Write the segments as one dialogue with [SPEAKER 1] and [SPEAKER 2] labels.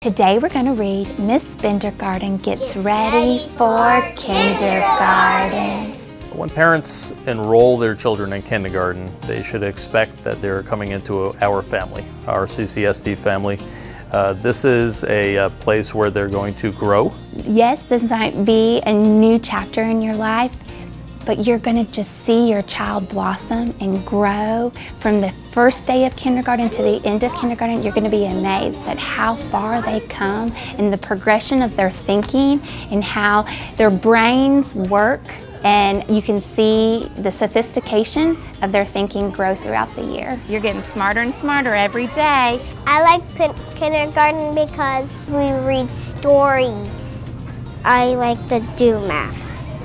[SPEAKER 1] Today we're going to read Miss Kindergarten Gets Ready for Kindergarten.
[SPEAKER 2] When parents enroll their children in kindergarten, they should expect that they're coming into our family, our CCSD family. This is a place where they're going to grow.
[SPEAKER 1] Yes, this might be a new chapter in your life, but you're going to just see your child blossom and grow. From the first day of kindergarten to the end of kindergarten, you're going to be amazed at how far they come and the progression of their thinking and how their brains work. And you can see the sophistication of their thinking grow throughout the year. You're getting smarter and smarter every day.
[SPEAKER 3] I like kindergarten because we read stories. I like to do math.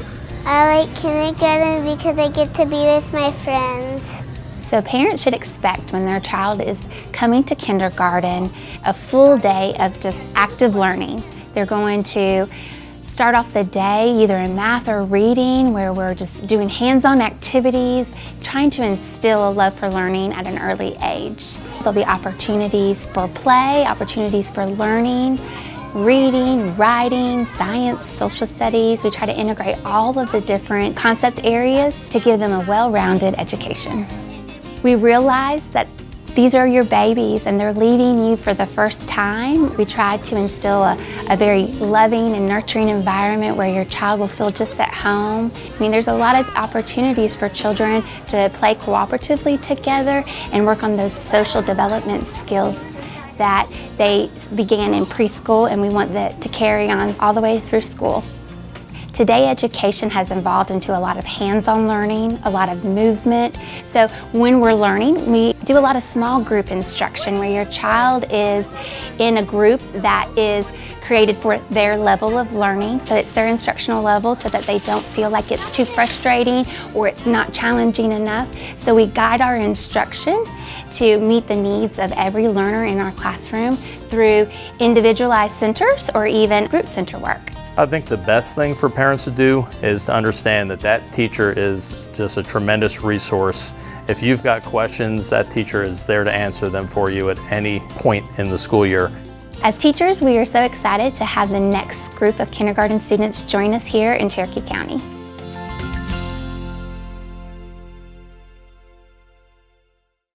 [SPEAKER 3] I like kindergarten because I get to be with my friends.
[SPEAKER 1] So parents should expect when their child is coming to kindergarten a full day of just active learning. They're going to start off the day either in math or reading, where we're just doing hands-on activities, trying to instill a love for learning at an early age. There'll be opportunities for play, opportunities for learning, reading, writing, science, social studies. We try to integrate all of the different concept areas to give them a well-rounded education. We realize that these are your babies and they're leaving you for the first time. We try to instill a very loving and nurturing environment where your child will feel just at home. I mean, there's a lot of opportunities for children to play cooperatively together and work on those social development skills that they began in preschool, and we want that to carry on all the way through school. Today, education has evolved into a lot of hands-on learning, a lot of movement. So when we're learning, we do a lot of small group instruction where your child is in a group that is created for their level of learning. So it's their instructional level so that they don't feel like it's too frustrating or it's not challenging enough. So we guide our instruction to meet the needs of every learner in our classroom through individualized centers or even group center work.
[SPEAKER 2] I think the best thing for parents to do is to understand that that teacher is just a tremendous resource. If you've got questions, that teacher is there to answer them for you at any point in the school year.
[SPEAKER 1] As teachers, we are so excited to have the next group of kindergarten students join us here in Cherokee County.